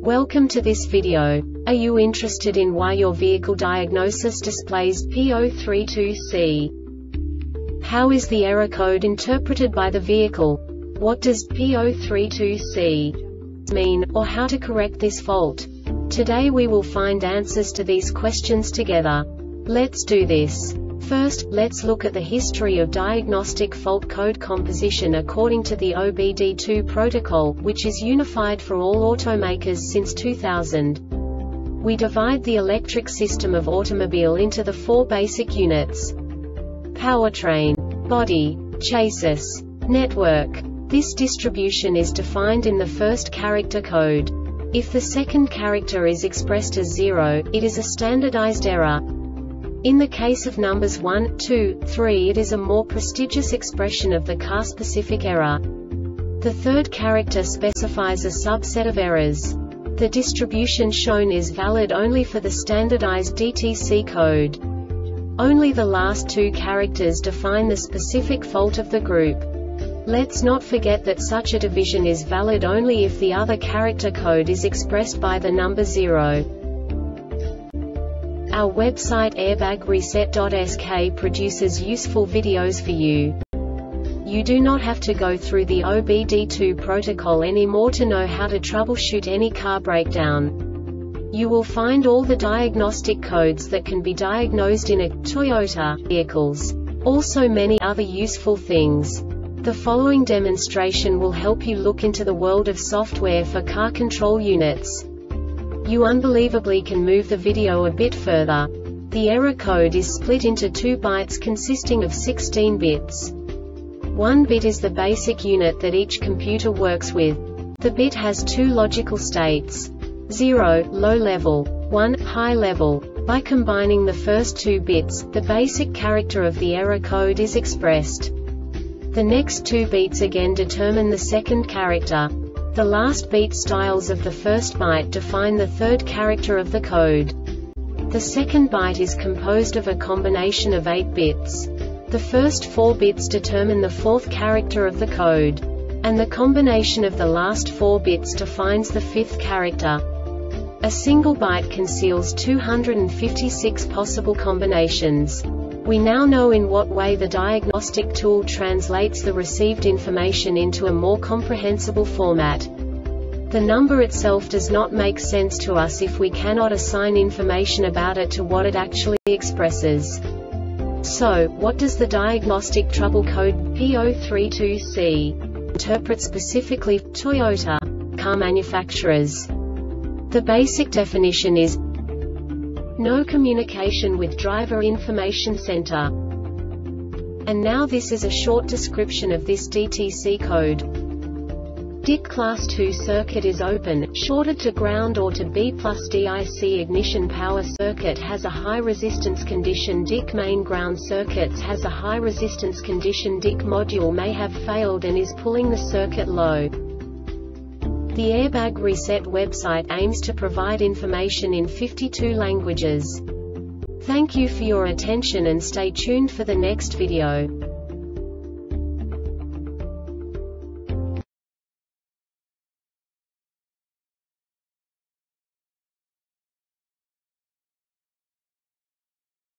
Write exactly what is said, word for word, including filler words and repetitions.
Welcome to this video. Are you interested in why your vehicle diagnosis displays P zero three two C? How is the error code interpreted by the vehicle? What does P zero three two C mean, or how to correct this fault? Today we will find answers to these questions together. Let's do this. First, let's look at the history of diagnostic fault code composition according to the O B D two protocol, which is unified for all automakers since two thousand. We divide the electric system of automobile into the four basic units: powertrain, body, chassis, network. This distribution is defined in the first character code. If the second character is expressed as zero, it is a standardized error. In the case of numbers one, two, three, it is a more prestigious expression of the car-specific error. The third character specifies a subset of errors. The distribution shown is valid only for the standardized D T C code. Only the last two characters define the specific fault of the group. Let's not forget that such a division is valid only if the other character code is expressed by the number zero. Our website airbag reset dot S K produces useful videos for you. You do not have to go through the O B D two protocol anymore to know how to troubleshoot any car breakdown. You will find all the diagnostic codes that can be diagnosed in a Toyota vehicles. Also many other useful things. The following demonstration will help you look into the world of software for car control units. You unbelievably can move the video a bit further. The error code is split into two bytes consisting of sixteen bits. One bit is the basic unit that each computer works with. The bit has two logical states: zero, low level, one, high level. By combining the first two bits, the basic character of the error code is expressed. The next two beats again determine the second character. The last beat styles of the first byte define the third character of the code. The second byte is composed of a combination of eight bits. The first four bits determine the fourth character of the code. And the combination of the last four bits defines the fifth character. A single byte conceals two hundred fifty-six possible combinations. We now know in what way the diagnostic tool translates the received information into a more comprehensible format. The number itself does not make sense to us if we cannot assign information about it to what it actually expresses. So, what does the diagnostic trouble code P zero three two C interpret specifically for Toyota car manufacturers? The basic definition is no communication with driver information center. And now this is a short description of this D T C code. D I C class two circuit is open, shorted to ground or to B plus D I C. Ignition power circuit has a high resistance condition. D I C main ground circuits has a high resistance condition. D I C module may have failed and is pulling the circuit low. The Airbag Reset website aims to provide information in fifty-two languages. Thank you for your attention and stay tuned for the next video.